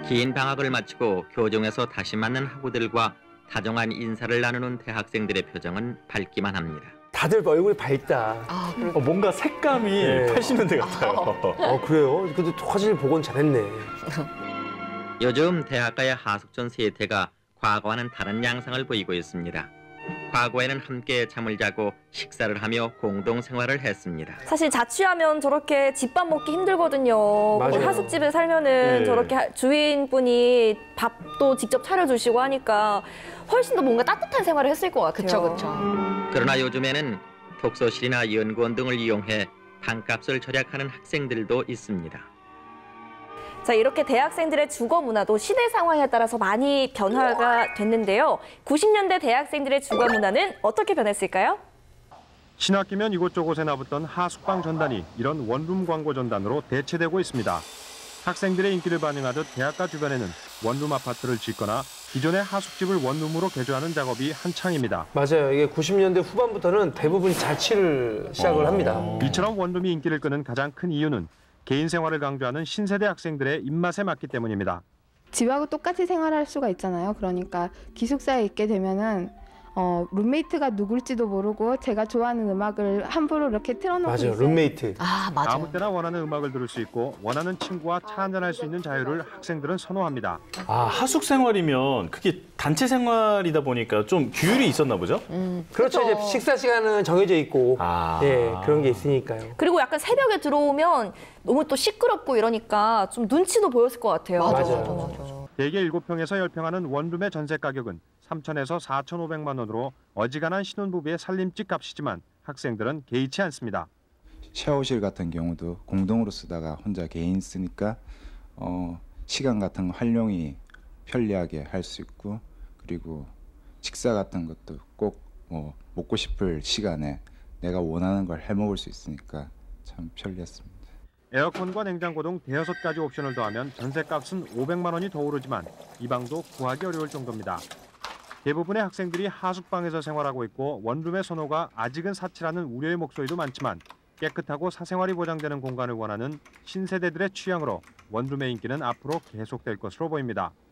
긴 방학을 마치고 교정에서 다시 만난 학우들과 다정한 인사를 나누는 대학생들의 표정은 밝기만 합니다. 다들 얼굴이 밝다. 뭔가 색감이 네. 80년대 같아요. 그래요? 근데 사실 복원 잘했네. 요즘 대학가의 하숙전 세태가 과거와는 다른 양상을 보이고 있습니다. 과거에는 함께 잠을 자고 식사를 하며 공동 생활을 했습니다. 사실 자취하면 저렇게 집밥 먹기 힘들거든요. 맞아요. 하숙집에 살면은 네. 저렇게 주인분이 밥도 직접 차려주시고 하니까 훨씬 더 뭔가 따뜻한 생활을 했을 것 같아요. 그쵸. 그러나 요즘에는 독서실이나 연구원 등을 이용해 방값을 절약하는 학생들도 있습니다. 자, 이렇게 대학생들의 주거 문화도 시대 상황에 따라서 많이 변화가 됐는데요. 90년대 대학생들의 주거 문화는 어떻게 변했을까요? 신학기면 이곳저곳에 나붙던 하숙방 전단이 이런 원룸 광고 전단으로 대체되고 있습니다. 학생들의 인기를 반영하듯 대학가 주변에는 원룸 아파트를 짓거나 기존의 하숙집을 원룸으로 개조하는 작업이 한창입니다. 맞아요. 이게 90년대 후반부터는 대부분 자취를 시작을 합니다. 이처럼 원룸이 인기를 끄는 가장 큰 이유는 개인 생활을 강조하는 신세대 학생들의 입맛에 맞기 때문입니다. 집하고 똑같이 생활할 수가 있잖아요. 그러니까 기숙사에 있게 되면은 룸메이트가 누굴지도 모르고 제가 좋아하는 음악을 함부로 이렇게 틀어놓고 맞아요. 있어요. 룸메이트. 맞아요. 아무 때나 원하는 음악을 들을 수 있고 원하는 친구와 차 한잔할 수 있는 자유를 학생들은 선호합니다. 하숙 생활이면 그게 단체 생활이다 보니까 좀 규율이 있었나 보죠? 그렇죠. 이제 식사 시간은 정해져 있고 예, 그런 게 있으니까요. 그리고 약간 새벽에 들어오면 너무 또 시끄럽고 이러니까 좀 눈치도 보였을 것 같아요. 맞아요. 대개 7평에서 10평 하는 원룸의 전세 가격은 3천에서 4,500만 원으로 어지간한 신혼부부의 살림집 값이지만 학생들은 개의치 않습니다. 샤워실 같은 경우도 공동으로 쓰다가 혼자 개인 쓰니까 시간 같은 거 활용이 편리하게 할 수 있고, 그리고 식사 같은 것도 꼭 먹고 싶을 시간에 내가 원하는 걸 해 먹을 수 있으니까 참 편리했습니다. 에어컨과 냉장고 등 대여섯 가지 옵션을 더하면 전세값은 500만 원이 더 오르지만 이 방도 구하기 어려울 정도입니다. 대부분의 학생들이 하숙방에서 생활하고 있고 원룸의 선호가 아직은 사치라는 우려의 목소리도 많지만 깨끗하고 사생활이 보장되는 공간을 원하는 신세대들의 취향으로 원룸의 인기는 앞으로 계속될 것으로 보입니다.